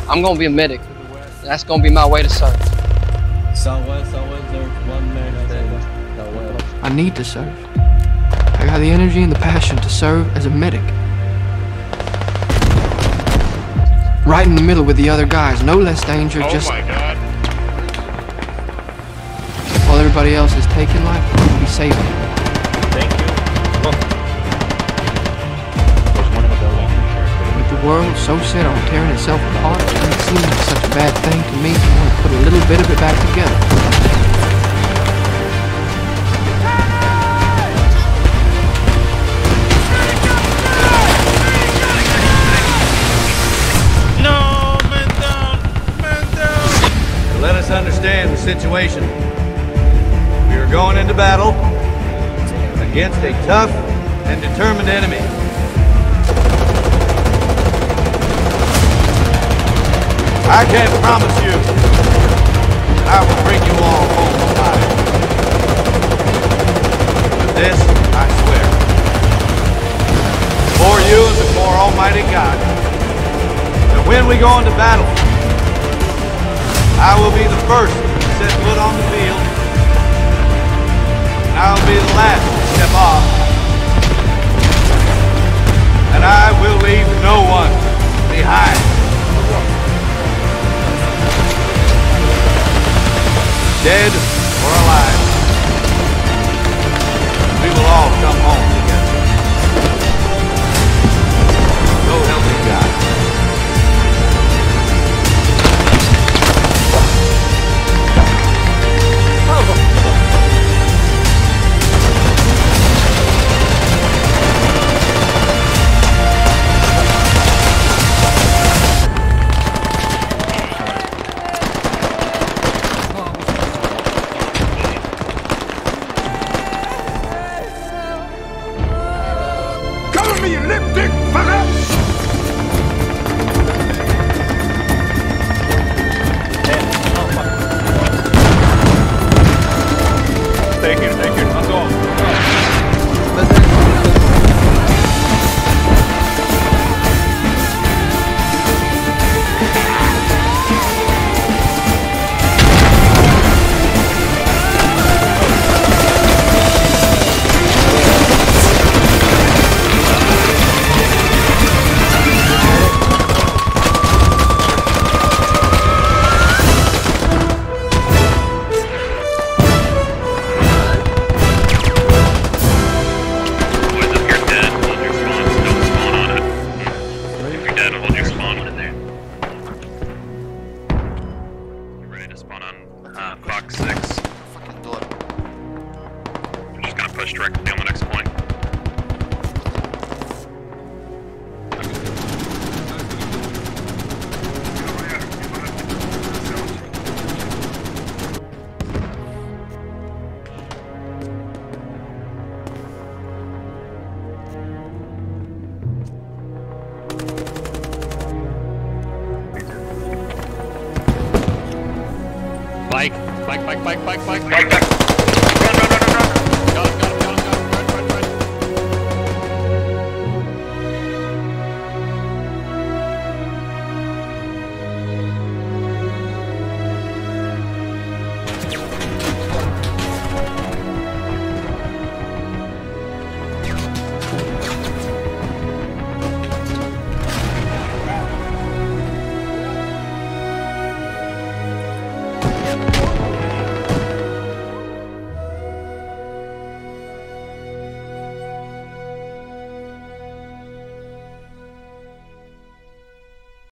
I'm gonna be a medic. That's gonna be my way to serve. Southwest, there's one medic. Southwest. I need to serve. I got the energy and the passion to serve as a medic. Right in the middle with the other guys, no less danger, just... Oh my God. While everybody else is taking life, I'll be saving it. Thank you. With the world so set on tearing itself apart, it doesn't seem like such a bad thing to me to want to put a little bit of it back together. Let us understand the situation. We are going into battle against a tough and determined enemy. I can't promise you I will bring you all home alive. But this, I swear, before you and before Almighty God, that when we go into battle, I will be the first to set foot on the field. I will be the last to step off. And I will leave no one behind. Dead or alive, we will all come home together. So help me God. Thank you. Let's go. Box 6. Fucking blood. I'm just gonna push directly on the next point. Bike. Run. Go.